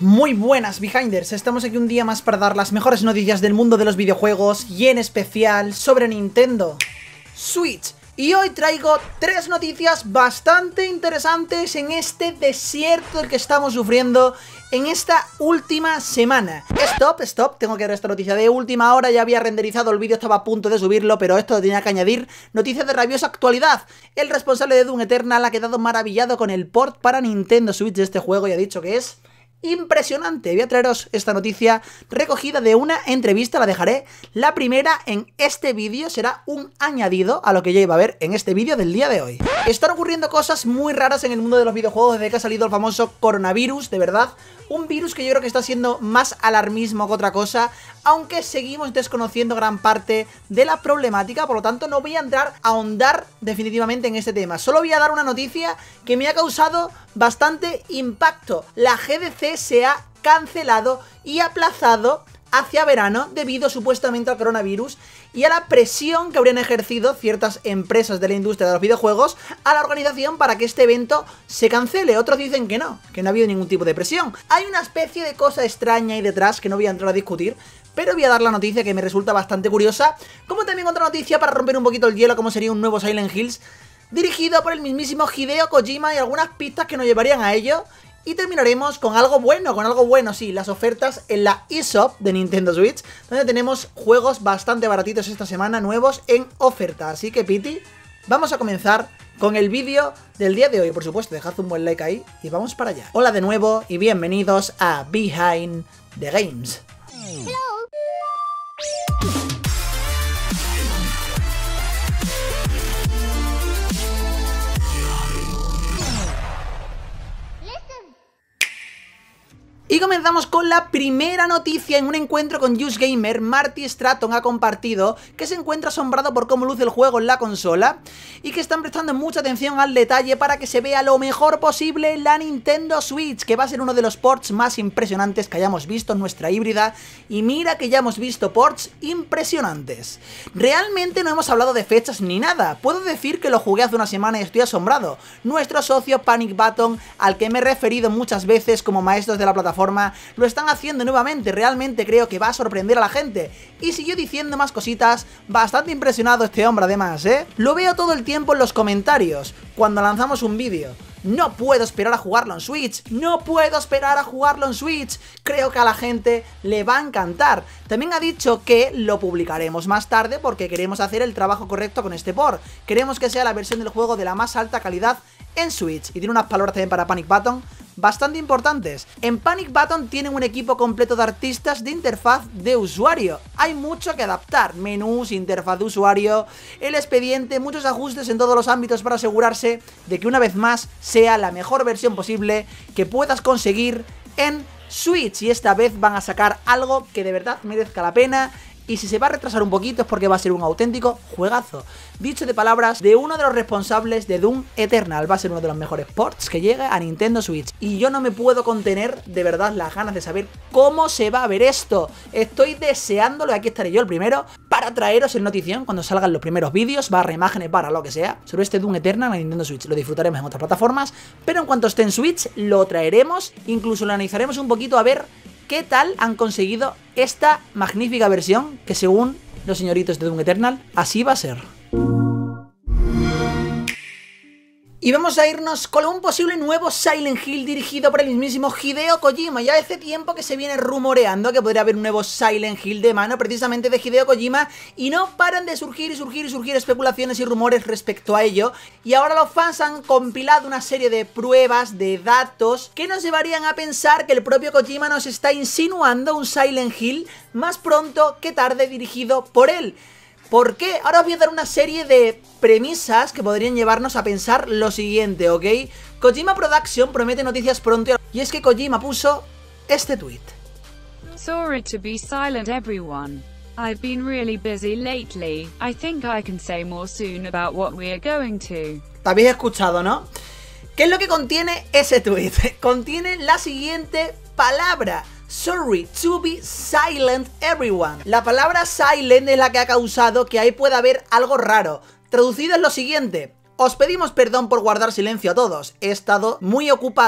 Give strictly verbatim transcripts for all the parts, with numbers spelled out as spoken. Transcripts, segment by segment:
Muy buenas Behinders, estamos aquí un día más para dar las mejores noticias del mundo de los videojuegos y en especial sobre Nintendo Switch. Y hoy traigo tres noticias bastante interesantes en este desierto del que estamos sufriendo en esta última semana. Stop, stop, tengo que dar esta noticia de última hora, ya había renderizado el vídeo, estaba a punto de subirlo, pero esto lo tenía que añadir. Noticia de rabiosa actualidad. El responsable de Doom Eternal ha quedado maravillado con el port para Nintendo Switch de este juego y ha dicho que es impresionante. Voy a traeros esta noticia recogida de una entrevista, la dejaré la primera en este vídeo, será un añadido a lo que ya iba a ver en este vídeo del día de hoy. Están ocurriendo cosas muy raras en el mundo de los videojuegos desde que ha salido el famoso coronavirus, de verdad, un virus que yo creo que está siendo más alarmismo que otra cosa, aunque seguimos desconociendo gran parte de la problemática, por lo tanto no voy a entrar a ahondar definitivamente en este tema, solo voy a dar una noticia que me ha causado bastante impacto. La G D C se ha cancelado y aplazado hacia verano debido supuestamente al coronavirus y a la presión que habrían ejercido ciertas empresas de la industria de los videojuegos a la organización para que este evento se cancele. Otros dicen que no, que no ha habido ningún tipo de presión. Hay una especie de cosa extraña ahí detrás que no voy a entrar a discutir, pero voy a dar la noticia que me resulta bastante curiosa, como también otra noticia para romper un poquito el hielo, como sería un nuevo Silent Hills dirigido por el mismísimo Hideo Kojima y algunas pistas que nos llevarían a ello. Y terminaremos con algo bueno, con algo bueno, sí, las ofertas en la eShop de Nintendo Switch, donde tenemos juegos bastante baratitos esta semana, nuevos en oferta. Así que, Piti, vamos a comenzar con el vídeo del día de hoy. Por supuesto, dejad un buen like ahí y vamos para allá. Hola de nuevo y bienvenidos a Behind the Games. Hello. Y comenzamos con la primera noticia. En un encuentro con YouSgamer, Marty Stratton ha compartido que se encuentra asombrado por cómo luce el juego en la consola y que están prestando mucha atención al detalle para que se vea lo mejor posible en la Nintendo Switch, que va a ser uno de los ports más impresionantes que hayamos visto en nuestra híbrida. Y mira que ya hemos visto ports impresionantes. Realmente no hemos hablado de fechas ni nada. Puedo decir que lo jugué hace una semana y estoy asombrado. Nuestro socio Panic Button, al que me he referido muchas veces como maestros de la plataforma, lo están haciendo nuevamente. Realmente creo que va a sorprender a la gente. Y siguió diciendo más cositas. Bastante impresionado este hombre además, ¿eh? Lo veo todo el tiempo en los comentarios cuando lanzamos un vídeo. No puedo esperar a jugarlo en Switch, no puedo esperar a jugarlo en Switch, creo que a la gente le va a encantar. También ha dicho que lo publicaremos más tarde porque queremos hacer el trabajo correcto con este port. Queremos que sea la versión del juego de la más alta calidad en Switch. Y tiene unas palabras también para Panic Button bastante importantes. En Panic Button tienen un equipo completo de artistas de interfaz de usuario. Hay mucho que adaptar, menús, interfaz de usuario, el expediente, muchos ajustes en todos los ámbitos para asegurarse de que una vez más sea la mejor versión posible que puedas conseguir en Switch. Y esta vez van a sacar algo que de verdad merezca la pena. Y si se va a retrasar un poquito es porque va a ser un auténtico juegazo. Dicho de palabras de uno de los responsables de Doom Eternal, va a ser uno de los mejores ports que llegue a Nintendo Switch. Y yo no me puedo contener de verdad las ganas de saber cómo se va a ver esto. Estoy deseándolo y aquí estaré yo el primero para traeros en notición cuando salgan los primeros vídeos, barra imágenes, barra lo que sea, sobre este Doom Eternal a Nintendo Switch. Lo disfrutaremos en otras plataformas, pero en cuanto esté en Switch lo traeremos, incluso lo analizaremos un poquito a ver qué tal han conseguido esta magnífica versión que según los señoritos de Doom Eternal así va a ser. Y vamos a irnos con un posible nuevo Silent Hill dirigido por el mismísimo Hideo Kojima. Ya hace tiempo que se viene rumoreando que podría haber un nuevo Silent Hill de mano precisamente de Hideo Kojima y no paran de surgir y surgir y surgir especulaciones y rumores respecto a ello. Y ahora los fans han compilado una serie de pruebas, de datos que nos llevarían a pensar que el propio Kojima nos está insinuando un Silent Hill más pronto que tarde dirigido por él. ¿Por qué? Ahora os voy a dar una serie de premisas que podrían llevarnos a pensar lo siguiente, ¿ok? Kojima Production promete noticias pronto y es que Kojima puso este tweet. Sorry to be silent everyone. I've been really busy lately. I think I can say more soon about what we are going to. Te habéis escuchado, ¿no? ¿Qué es lo que contiene ese tweet? Contiene la siguiente palabra. Sorry to be silent everyone. La palabra silent es la que ha causado que ahí pueda haber algo raro. Traducido es lo siguiente: os pedimos perdón por guardar silencio a todos. He estado muy ocupado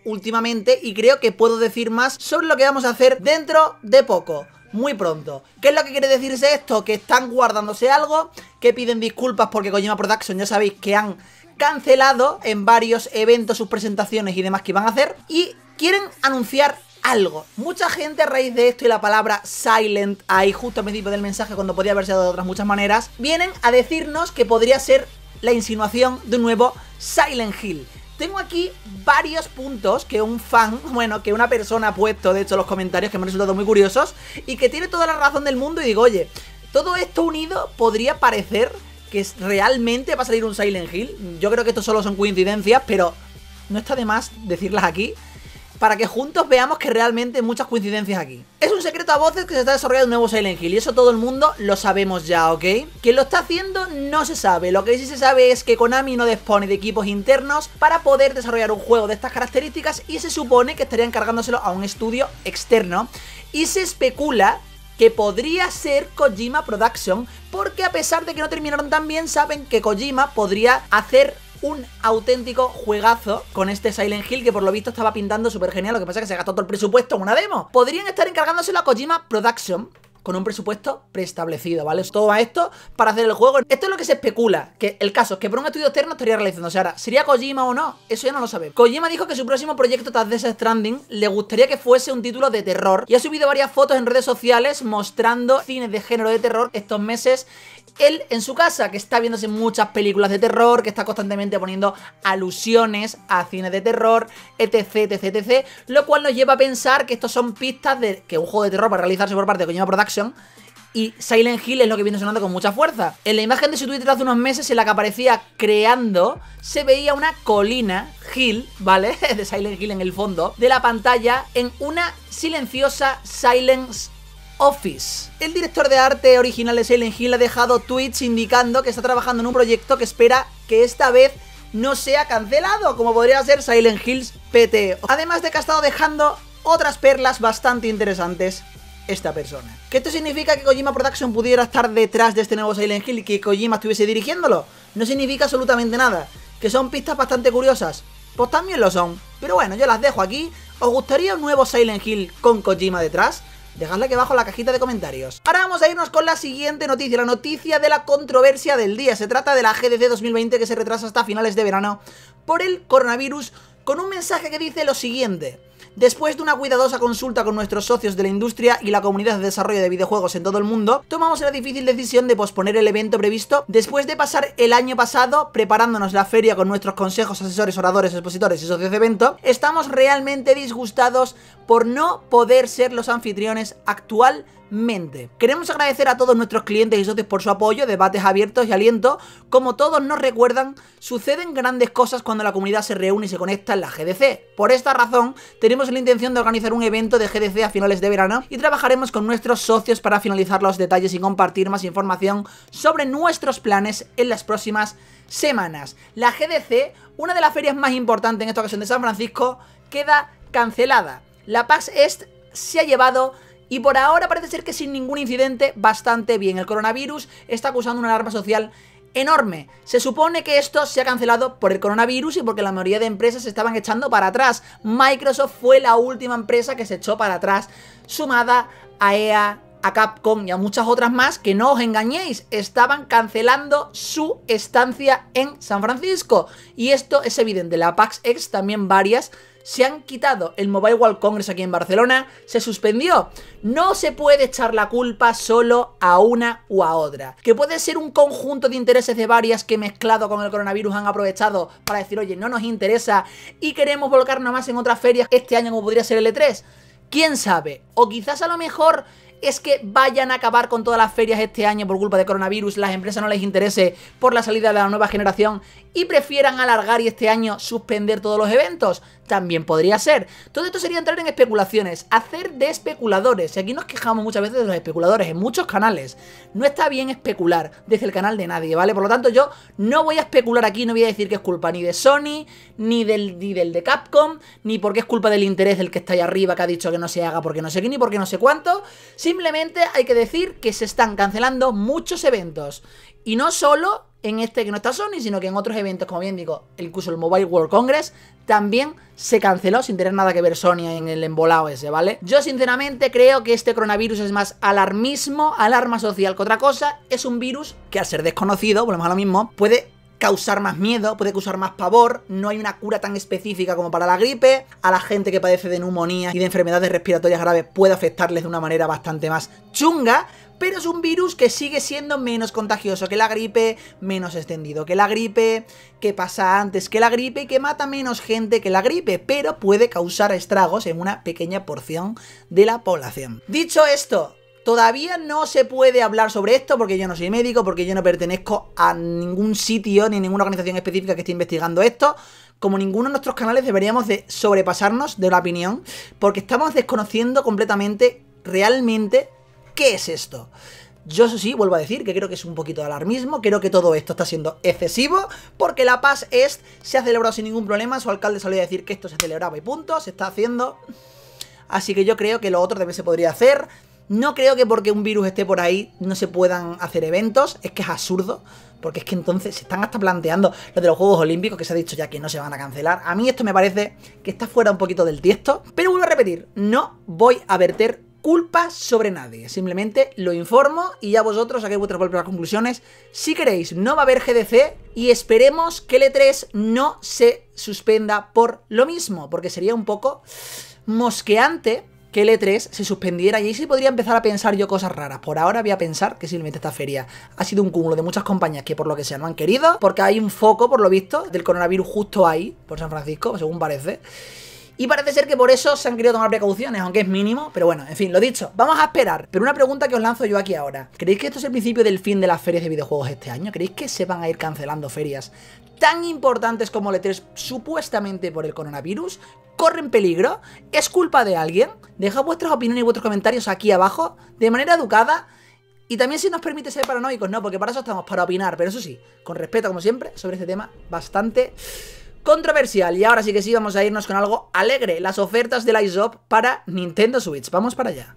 últimamente y creo que puedo decir más sobre lo que vamos a hacer dentro de poco. Muy pronto. ¿Qué es lo que quiere decirse esto? Que están guardándose algo, que piden disculpas porque Kojima Production ya sabéis que han cancelado en varios eventos sus presentaciones y demás que iban a hacer, y quieren anunciar algo. Mucha gente a raíz de esto y la palabra silent ahí justo al principio del mensaje, cuando podía haberse dado de otras muchas maneras, vienen a decirnos que podría ser la insinuación de un nuevo Silent Hill. Tengo aquí varios puntos que un fan, bueno, que una persona ha puesto, de hecho, en los comentarios, que me han resultado muy curiosos y que tiene toda la razón del mundo, y digo, oye, todo esto unido podría parecer que realmente va a salir un Silent Hill. Yo creo que esto solo son coincidencias, pero no está de más decirlas aquí para que juntos veamos que realmente hay muchas coincidencias aquí. Es un secreto a voces que se está desarrollando un nuevo Silent Hill, y eso todo el mundo lo sabemos ya, ¿ok? ¿Quién lo está haciendo? No se sabe. Lo que sí se sabe es que Konami no dispone de equipos internos para poder desarrollar un juego de estas características, y se supone que estaría encargándoselo a un estudio externo, y se especula que podría ser Kojima Production, porque a pesar de que no terminaron tan bien, saben que Kojima podría hacer un auténtico juegazo con este Silent Hill, que por lo visto estaba pintando súper genial. Lo que pasa es que se gastó todo el presupuesto en una demo. Podrían estar encargándoselo a Kojima Production con un presupuesto preestablecido, ¿vale? Todo va esto para hacer el juego. Esto es lo que se especula, que el caso es que por un estudio externo estaría realizándose. Ahora, ¿sería Kojima o no? Eso ya no lo sabemos. Kojima dijo que su próximo proyecto tras Death Stranding le gustaría que fuese un título de terror, y ha subido varias fotos en redes sociales mostrando cines de género de terror estos meses. Él en su casa, que está viéndose muchas películas de terror, que está constantemente poniendo alusiones a cines de terror, etc, etc, etc, lo cual nos lleva a pensar que estos son pistas de que un juego de terror va a realizarse por parte de Kojima Production, y Silent Hill es lo que viene sonando con mucha fuerza. En la imagen de su Twitter hace unos meses, en la que aparecía creando, se veía una colina Hill, ¿vale? De Silent Hill en el fondo de la pantalla, en una silenciosa Silence Office. El director de arte original de Silent Hill ha dejado tweets indicando que está trabajando en un proyecto que espera que esta vez no sea cancelado, como podría ser Silent Hills P T. Además de que ha estado dejando otras perlas bastante interesantes esta persona. ¿Que esto significa que Kojima Production pudiera estar detrás de este nuevo Silent Hill y que Kojima estuviese dirigiéndolo? No significa absolutamente nada. ¿Que son pistas bastante curiosas? Pues también lo son. Pero bueno, yo las dejo aquí. ¿Os gustaría un nuevo Silent Hill con Kojima detrás? Dejadle aquí abajo en la cajita de comentarios. Ahora vamos a irnos con la siguiente noticia, la noticia de la controversia del día. Se trata de la G D C dos mil veinte, que se retrasa hasta finales de verano por el coronavirus, con un mensaje que dice lo siguiente: después de una cuidadosa consulta con nuestros socios de la industria y la comunidad de desarrollo de videojuegos en todo el mundo, tomamos la difícil decisión de posponer el evento previsto después de pasar el año pasado preparándonos la feria con nuestros consejos, asesores, oradores, expositores y socios de evento. Estamos realmente disgustados por no poder ser los anfitriones actualmente. Queremos agradecer a todos nuestros clientes y socios por su apoyo, debates abiertos y aliento. Como todos nos recuerdan, suceden grandes cosas cuando la comunidad se reúne y se conecta en la G D C. Por esta razón, tenemos la intención de organizar un evento de G D C a finales de verano y trabajaremos con nuestros socios para finalizar los detalles y compartir más información sobre nuestros planes en las próximas semanas. La G D C, una de las ferias más importantes en esta ocasión de San Francisco, queda cancelada. La PAX East se ha llevado, y por ahora parece ser que sin ningún incidente, bastante bien. El coronavirus está causando una alarma social enorme. Se supone que esto se ha cancelado por el coronavirus y porque la mayoría de empresas se estaban echando para atrás. Microsoft fue la última empresa que se echó para atrás, sumada a E A, a Capcom y a muchas otras más, que no os engañéis, estaban cancelando su estancia en San Francisco. Y esto es evidente. La PAX East también varias se han quitado. El Mobile World Congress aquí en Barcelona se suspendió. No se puede echar la culpa solo a una u a otra. Que puede ser un conjunto de intereses de varias que, mezclado con el coronavirus, han aprovechado para decir, oye, no nos interesa y queremos volcarnos más en otras ferias este año, como podría ser el E tres. ¿Quién sabe? O quizás a lo mejor es que vayan a acabar con todas las ferias este año por culpa de coronavirus, las empresas no les interese por la salida de la nueva generación y prefieran alargar y este año suspender todos los eventos. También podría ser. Todo esto sería entrar en especulaciones, hacer de especuladores. Y aquí nos quejamos muchas veces de los especuladores en muchos canales. No está bien especular desde el canal de nadie, ¿vale? Por lo tanto, yo no voy a especular aquí, no voy a decir que es culpa ni de Sony, ni del, ni del de Capcom, ni porque es culpa del interés del que está ahí arriba, que ha dicho que no se haga porque no sé qué, ni porque no sé cuánto. Simplemente hay que decir que se están cancelando muchos eventos. Y no solo en este que no está Sony, sino que en otros eventos, como bien digo, incluso el Mobile World Congress, también se canceló sin tener nada que ver Sony en el embolado ese, ¿vale? Yo sinceramente creo que este coronavirus es más alarmismo, alarma social que otra cosa. Es un virus que al ser desconocido, volvemos a lo mismo, puede causar más miedo, puede causar más pavor. No hay una cura tan específica como para la gripe. A la gente que padece de neumonía y de enfermedades respiratorias graves puede afectarles de una manera bastante más chunga, pero es un virus que sigue siendo menos contagioso que la gripe, menos extendido que la gripe, que pasa antes que la gripe y que mata menos gente que la gripe, pero puede causar estragos en una pequeña porción de la población. Dicho esto, todavía no se puede hablar sobre esto porque yo no soy médico, porque yo no pertenezco a ningún sitio ni ninguna organización específica que esté investigando esto. Como ninguno de nuestros canales deberíamos de sobrepasarnos de la opinión, porque estamos desconociendo completamente, realmente, ¿qué es esto? Yo eso sí, vuelvo a decir que creo que es un poquito de alarmismo, creo que todo esto está siendo excesivo, porque la Paz Est se ha celebrado sin ningún problema, su alcalde salió a decir que esto se celebraba y punto, se está haciendo. Así que yo creo que lo otro también se podría hacer. No creo que porque un virus esté por ahí no se puedan hacer eventos, es que es absurdo, porque es que entonces se están hasta planteando lo de los Juegos Olímpicos, que se ha dicho ya que no se van a cancelar. A mí esto me parece que está fuera un poquito del tiesto, pero vuelvo a repetir, no voy a verter culpa sobre nadie, simplemente lo informo y ya vosotros saquéis vuestras propias conclusiones. Si queréis, no va a haber G D C y esperemos que el E tres no se suspenda por lo mismo, porque sería un poco mosqueante que el E tres se suspendiera y ahí sí podría empezar a pensar yo cosas raras. Por ahora voy a pensar que simplemente esta feria ha sido un cúmulo de muchas compañías que por lo que sea no han querido, porque hay un foco, por lo visto, del coronavirus justo ahí, por San Francisco, según parece. Y parece ser que por eso se han querido tomar precauciones, aunque es mínimo, pero bueno, en fin, lo dicho, vamos a esperar. Pero una pregunta que os lanzo yo aquí ahora, ¿creéis que esto es el principio del fin de las ferias de videojuegos este año? ¿Creéis que se van a ir cancelando ferias tan importantes como el E tres supuestamente por el coronavirus? ¿Corren peligro? ¿Es culpa de alguien? Dejad vuestras opiniones y vuestros comentarios aquí abajo, de manera educada. Y también si nos permite ser paranoicos, ¿no? Porque para eso estamos, para opinar, pero eso sí, con respeto como siempre, sobre este tema bastante controversial. Y ahora sí que sí, vamos a irnos con algo alegre, las ofertas del iShop para Nintendo Switch. Vamos para allá.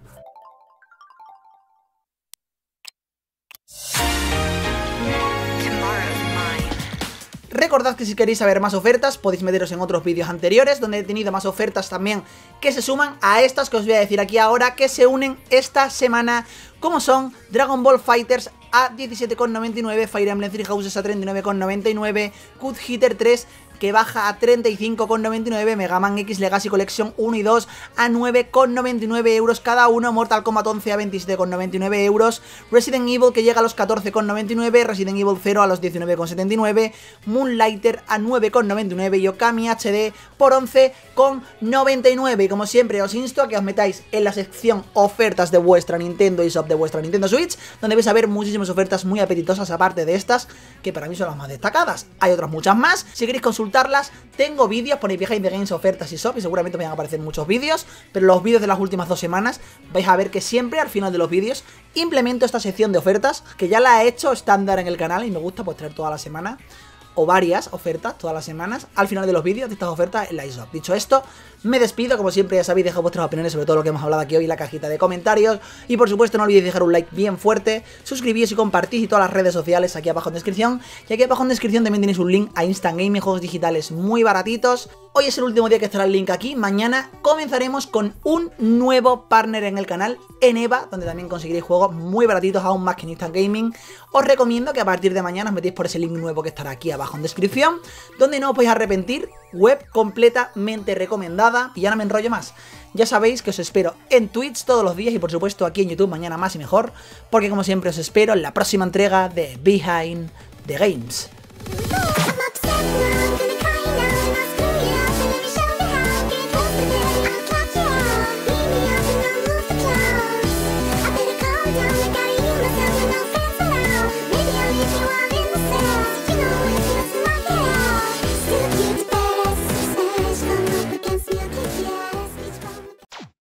Recordad que si queréis saber más ofertas podéis meteros en otros vídeos anteriores donde he tenido más ofertas también que se suman a estas que os voy a decir aquí ahora, que se unen esta semana, como son Dragon Ball FighterZ a diecisiete con noventa y nueve, Fire Emblem Three Houses a treinta y nueve con noventa y nueve, Cut Hitter tres que baja a treinta y cinco con noventa y nueve, Mega Man X Legacy Collection uno y dos a nueve con noventa y nueve euros cada uno, Mortal Kombat once a veintisiete con noventa y nueve euros, Resident Evil que llega a los catorce con noventa y nueve, Resident Evil cero a los diecinueve con setenta y nueve, Moonlighter a nueve con noventa y nueve y Okami H D por once con noventa y nueve. Y como siempre os insto a que os metáis en la sección ofertas de vuestra Nintendo eShop, de vuestra Nintendo Switch, donde vais a ver muchísimas ofertas muy apetitosas aparte de estas, que para mí son las más destacadas. Hay otras muchas más, si queréis consultar tengo vídeos, ponéis Behind the Games, ofertas y shop y seguramente me van a aparecer muchos vídeos, pero los vídeos de las últimas dos semanas vais a ver que siempre al final de los vídeos implemento esta sección de ofertas, que ya la he hecho estándar en el canal y me gusta pues traer toda la semana o varias ofertas todas las semanas al final de los vídeos de estas ofertas en la eShop. Dicho esto, me despido, como siempre ya sabéis, dejad vuestras opiniones sobre todo lo que hemos hablado aquí hoy en la cajita de comentarios y por supuesto no olvidéis dejar un like bien fuerte, suscribíos y compartís y todas las redes sociales aquí abajo en descripción, y aquí abajo en descripción también tenéis un link a Instant Gaming, juegos digitales muy baratitos. Hoy es el último día que estará el link aquí, mañana comenzaremos con un nuevo partner en el canal, Eneba, donde también conseguiréis juegos muy baratitos aún más que en Instant Gaming. Os recomiendo que a partir de mañana os metéis por ese link nuevo que estará aquí abajo en descripción, donde no os podéis arrepentir, web completamente recomendada. Y ya no me enrollo más, ya sabéis que os espero en Twitch todos los días y por supuesto aquí en YouTube mañana más y mejor, porque como siempre os espero en la próxima entrega de Behind the Games.